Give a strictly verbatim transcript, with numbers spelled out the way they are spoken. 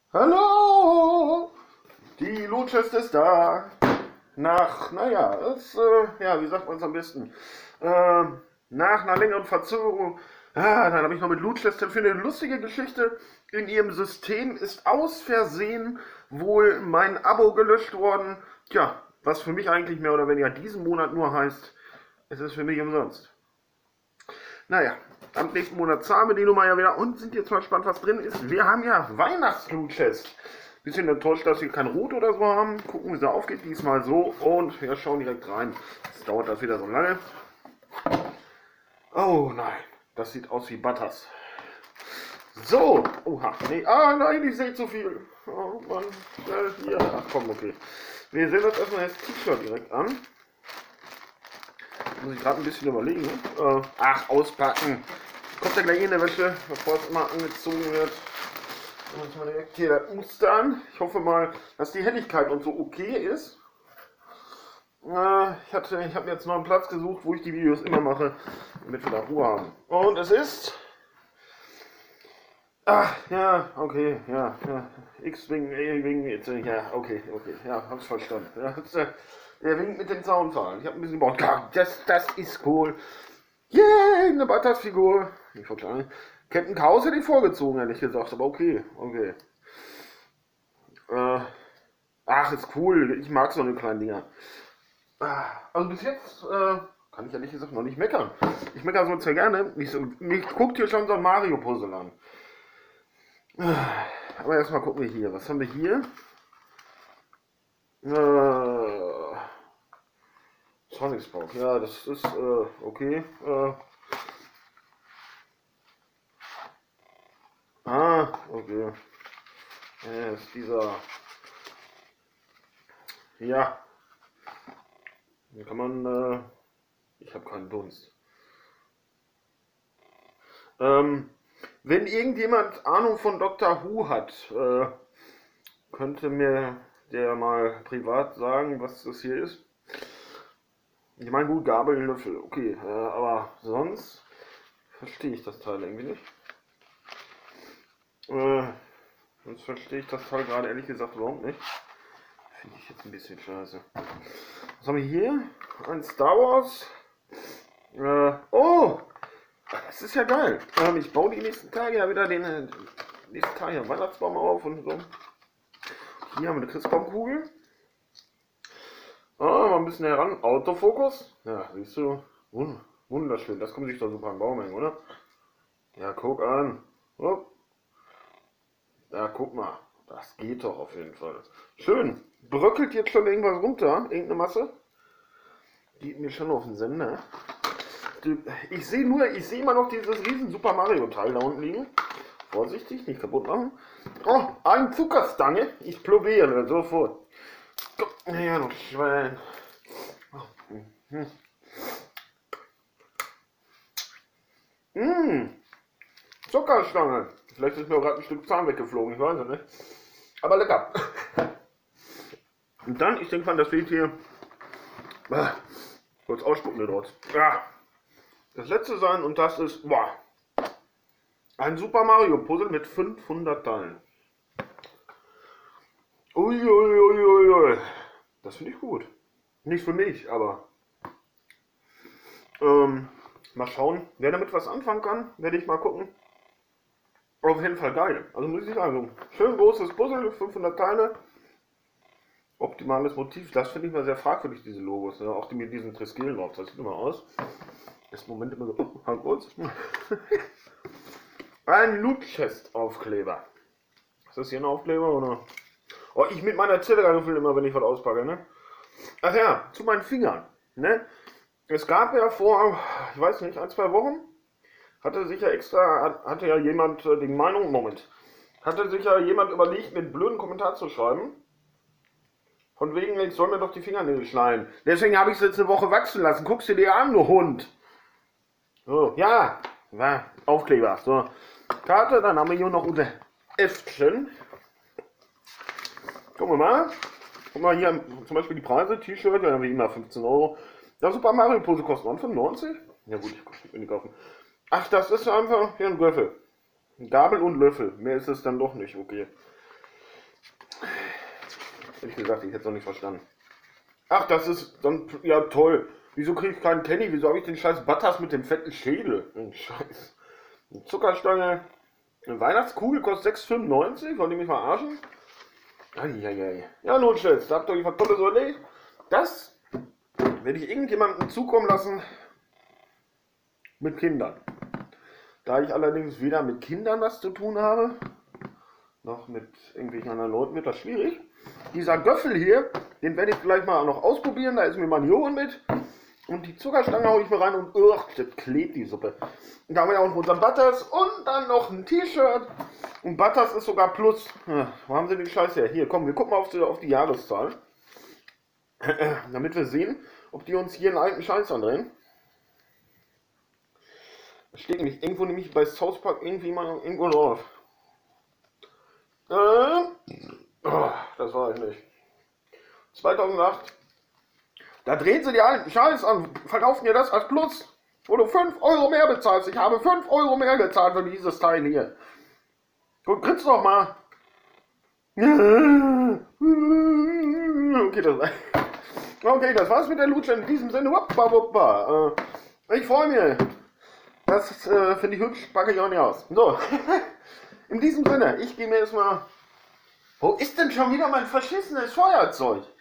Hallo! Die Lootchest ist da. Nach, naja, ist, äh, ja, wie sagt man es am besten? Äh, nach einer längeren Verzögerung. Ah, dann habe ich noch mit Lootchest für eine lustige Geschichte. In ihrem System ist aus Versehen wohl mein Abo gelöscht worden. Tja, was für mich eigentlich mehr oder weniger diesen Monat nur heißt, es ist für mich umsonst. Naja, am nächsten Monat zahlen wir die Nummer ja wieder und sind jetzt mal gespannt, was drin ist. Wir haben ja Weihnachts-Loot-Chest. Bisschen enttäuscht, dass wir kein Rot oder so haben. Gucken, wie sie aufgeht. Diesmal so und wir schauen direkt rein. Jetzt dauert das wieder so lange. Oh nein, das sieht aus wie Butters. So, oha, nee, ah nein, ich sehe zu viel. Oh Mann, äh, hier, ach komm, okay. Wir sehen uns erstmal das T-Shirt direkt an. Muss ich gerade ein bisschen überlegen. Ne? Äh, ach, auspacken. Kommt ja gleich in der Wäsche, bevor es immer angezogen wird. Und ich mal direkt hier das Muster an. Ich hoffe mal, dass die Helligkeit und so okay ist. Äh, ich hatte, ich habe mir jetzt noch einen Platz gesucht, wo ich die Videos immer mache, damit wir da Ruhe haben. Und es ist... Ach, ja, okay, ja, ja. X-Wing, E-Wing, ja, okay, okay, ja, hab's verstanden. Ja, das, äh, der winkt mit dem Zaunpfahl. Ich habe ein bisschen gebaut. Das, das ist cool. Yay, eine Butters-Figur. Ich verkleine. Captain Chaos hätte ich vorgezogen, ehrlich gesagt, aber okay, okay. Äh, ach, ist cool. Ich mag so eine kleinen Dinger. Also bis jetzt äh, kann ich ehrlich gesagt noch nicht meckern. Ich meckere sonst ja gerne. Ich, so, mich guckt hier schon so ein Mario-Puzzle an. Aber erstmal gucken wir hier. Was haben wir hier? Äh, Sonic Spark. Ja, das ist äh, okay. Äh, ah, okay. Äh, ist dieser. Ja. Hier kann man. Äh, ich habe keinen Dunst. Ähm. Wenn irgendjemand Ahnung von Doctor Who hat, äh, könnte mir der mal privat sagen, was das hier ist. Ich meine, gut, Gabel, Löffel, okay, äh, aber sonst verstehe ich das Teil irgendwie nicht. Äh, sonst verstehe ich das Teil gerade ehrlich gesagt überhaupt nicht. Finde ich jetzt ein bisschen scheiße. Was haben wir hier? Ein Star Wars. Äh, oh! Das ist ja geil. Ähm, ich baue die nächsten Tage ja wieder den äh, nächsten Tag hier Weihnachtsbaum auf und so. Hier haben wir eine Christbaumkugel. Ah, mal ein bisschen heran. Autofokus. Ja, siehst du. Wund wunderschön. Das kommt sich doch super im Baum hängen, oder? Ja, guck an. Hopp. Ja, guck mal. Das geht doch auf jeden Fall. Schön. Bröckelt jetzt schon irgendwas runter? Irgendeine Masse? Geht mir schon auf den Sender. Ich sehe nur, ich sehe immer noch dieses riesen Super Mario Teil da unten liegen. Vorsichtig, nicht kaputt machen. Oh, ein Zuckerstange. Ich probiere sofort. Ja, noch Schwein. Mmh. Zuckerstange. Vielleicht ist mir gerade ein Stück Zahn weggeflogen, ich weiß es nicht. Aber lecker. Und dann, ich denke mal, das fehlt hier. Ah, kurz ausspucken wir dort. Ja. Das letzte sein und das ist, boah, ein Super Mario Puzzle mit fünfhundert Teilen. Uiuiuiui. Ui, ui. Das finde ich gut. Nicht für mich, aber ähm, mal schauen. Wer damit was anfangen kann, werde ich mal gucken. Auf jeden Fall geil. Also muss ich sagen, schön großes Puzzle, fünfhundert Teile. Optimales Motiv. Das finde ich mal sehr fragwürdig, diese Logos. Ne? Auch die mit diesen Triskelen drauf. Das sieht immer aus. Das Moment immer so, oh, halt kurz. Ein Loot-Chest-Aufkleber. Ist das hier ein Aufkleber oder? Oh, ich mit meiner Zelle immer, wenn ich was auspacke, ne? Ach ja, zu meinen Fingern, ne? Es gab ja vor, ich weiß nicht, ein, zwei Wochen, hatte sich ja extra, hatte ja jemand äh, die Meinung, Moment, hatte sich ja jemand überlegt, mit blöden Kommentar zu schreiben. Von wegen, ich soll mir doch die Fingernägel schneiden. Deswegen habe ich es jetzt eine Woche wachsen lassen. Guckst du dir an, du Hund. So, ja, war Aufkleber. So, Karte, dann haben wir hier noch unser Äffchen. Gucken wir mal. Guck mal hier zum Beispiel die Preise. T-Shirt, ja, wie immer fünfzehn Euro. Das Super Mario Pose kostet fünfundneunzig. Ja gut, ich will nicht kaufen. Ach, das ist einfach hier ein Löffel. Gabel und Löffel. Mehr ist es dann doch nicht, okay. Ehrlich gesagt, ich hätte es noch nicht verstanden. Ach, das ist dann, ja toll. Wieso kriege ich keinen Teddy? Wieso habe ich den scheiß Butters mit dem fetten Schädel? Ein Scheiß. Eine Zuckerstange. Eine Weihnachtskugel kostet sechs fünfundneunzig. Wollt ihr mich mal arschen? Eieiei. Ja, nun, Schatz, da habt ihr euch was Tolles überlegt. Das werde ich irgendjemandem zukommen lassen mit Kindern. Da ich allerdings weder mit Kindern was zu tun habe, noch mit irgendwelchen anderen Leuten, wird das schwierig. Dieser Göffel hier, den werde ich gleich mal noch ausprobieren. Da ist mir Manion mit. Und die Zuckerstange haue ich mir rein und ugh, das klebt die Suppe. Und da haben wir ja auch noch unseren Butters und dann noch ein T-Shirt. Und Butters ist sogar plus. Ja, wo haben sie den Scheiß her? Hier, komm, wir gucken mal auf die, auf die Jahreszahl. Damit wir sehen, ob die uns hier einen alten Scheiß andrehen. Das steht nämlich irgendwo nämlich bei South Park irgendwie mal irgendwo drauf. Ähm, oh, das war ich nicht. zweitausendacht. Da drehen sie die alten Scheiß an, verkaufen dir das als Plus, wo du fünf Euro mehr bezahlst. Ich habe fünf Euro mehr gezahlt für dieses Teil hier. Guck, grinst doch mal. Okay, das, okay, das war's mit der Lutsche in diesem Sinne. Wuppa, wuppa. Ich freue mich. Das äh, finde ich hübsch, packe ich auch nicht aus. So, in diesem Sinne, ich gehe mir jetzt mal... Wo ist denn schon wieder mein verschissenes Feuerzeug?